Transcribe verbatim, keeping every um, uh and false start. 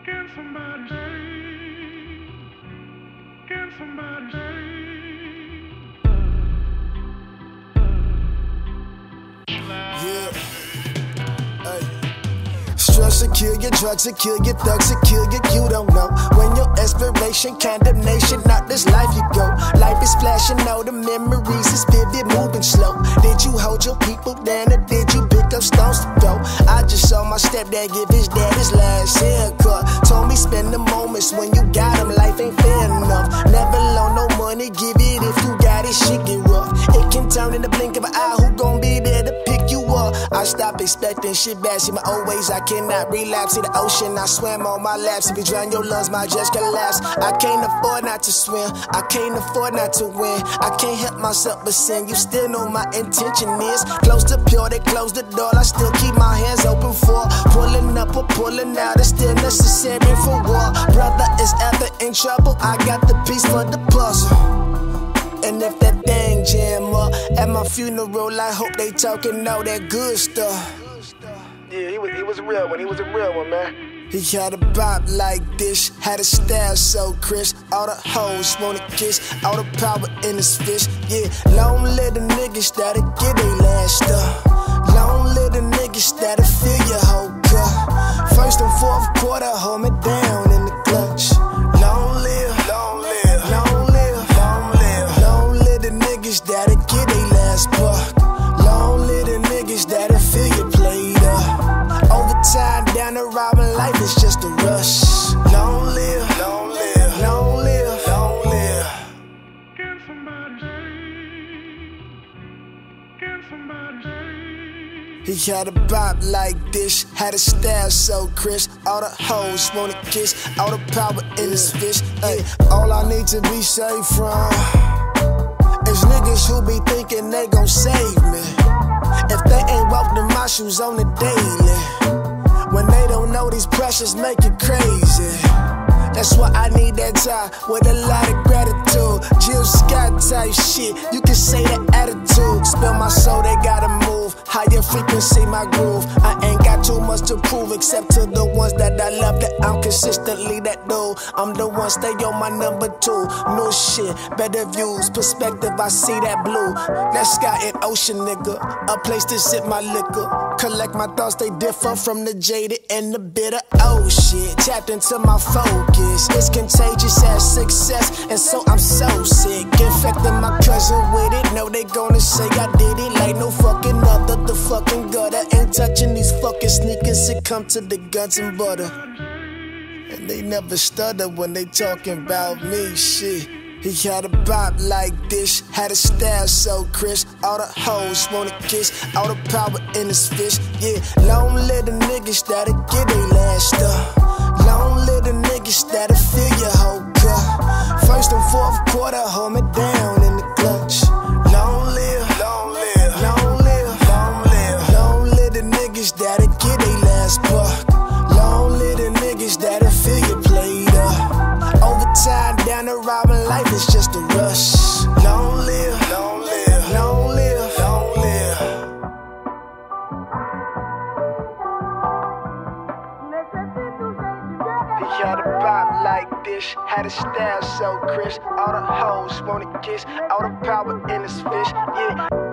Can somebody say? Can somebody say? Yeah. Hey. Stress will kill you, drugs will kill you, thugs will kill you, you don't know. When your aspiration, condemnation, not this life you go. Life is flashing, all the memories is vivid, moving slow. Did you hold your people down or did you pick up stones to throw? I just saw my stepdad give his dad his last haircut. Told me spend the moments when you got him, life ain't fair enough. Never loan no money, give it if you got it, shit get rough. It can turn in the blink of an eye, who gon' be there to pick you up? I stop expecting shit bad, see my old ways, I cannot relapse. See the ocean, I swam on my laps. If you drown your lungs, my just collapse. I can't afford not to swim, I can't afford not to win. I can't help myself but sin, you still know my intention is close to pure, they close the door, I still keep my hands open for pulling up or pulling out, it's still necessary for war. Brother is ever in trouble, I got the piece for the puzzle. And if that thing jam up at my funeral, I hope they talking all that good stuff. Yeah, he was, he was a real one, he was a real one, man. He had a bop like this, had a style so crisp. All the hoes wanna kiss, all the power in his fist. Yeah, long live the niggas that'll get they last up. Long live the niggas that'll fill your whole cup. First and fourth quarter, hold me down in the clutch. Long live, long live, long live, long live. Long live the niggas that'll get they last buck. Long live the niggas that'll fill your plate up. Overtime down the robbing, life is just a rush. Long live, long live, long live, long live. Can somebody say? Can somebody say? He had a bop like this, had a style so crisp. All the hoes wanna kiss, all the power in his fist. Ay, all I need to be safe from is niggas who be thinking they gon' save me. If they ain't walked in my shoes on the daily, when they don't know these pressures make it crazy. That's why I need that time with a lot of gratitude. Jill Scott type shit, you can say that attitude. Spill my soul, they gotta move. Higher frequency, my groove. I ain't got too much to prove except to the ones that I love, that I'm consistently that dude. I'm the one, stay on my number two. New shit, better views, perspective, I see that blue. That sky and ocean, nigga. A place to sip my liquor. Collect my thoughts, they differ from the jaded and the bitter. Oh shit, tapped into my focus. It's contagious as success, and so I'm so sick. Infecting my cousin with it. No, they gonna say I did it like no fucking other. The fucking gutter ain't touching these fucking sneakers. It come to the guns and butter, and they never stutter when they talking about me. Shit. He had a bop like this, had a style so crisp. All the hoes wanna kiss, all the power in his fist. Yeah, long live the niggas that'll get they last up. Long live the niggas that'll fill your whole cup. First and fourth quarter, hold me down in the clutch. Long live, long live, long live, long live. Long live the niggas that'll get they last buck. Long live the niggas that'll fill your plate up. Overtime down the robbing, life is just a rush. Long live, long live, long live, long live. He had a bop like this, had a style so crisp. All the hoes wanna kiss, all the power in his fist. Yeah.